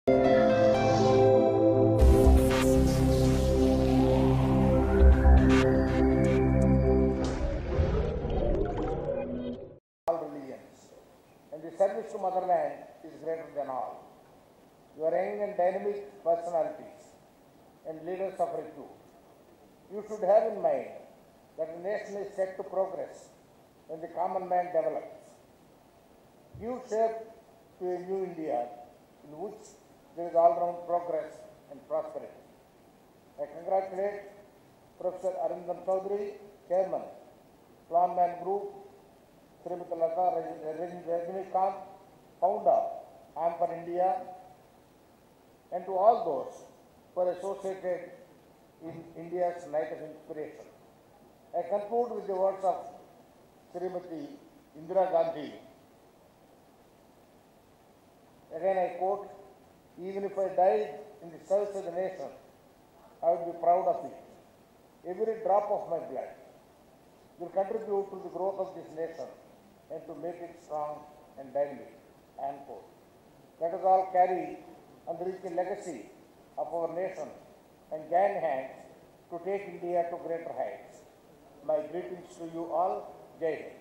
All religions, and the service to motherland is greater than all. You are young and dynamic personalities and leaders of repute. You should have in mind that the nation is set to progress when the common man develops. Give shape to a new India in which there is all-round progress and prosperity. I congratulate Professor Arindam Chaudhary, Chairman, Plan Man Group, Srimati Lata Rajinikanth, Founder, Amper India, and to all those who are associated in India's night of inspiration. I conclude with the words of Srimati Indira Gandhi. Again I quote, "Even if I died in the service of the nation, I would be proud of it. Every drop of my blood will contribute to the growth of this nation and to make it strong and dynamic." End quote. Let us all carry and reach the legacy of our nation and join hands to take India to greater heights. My greetings to you all. Jai Hind.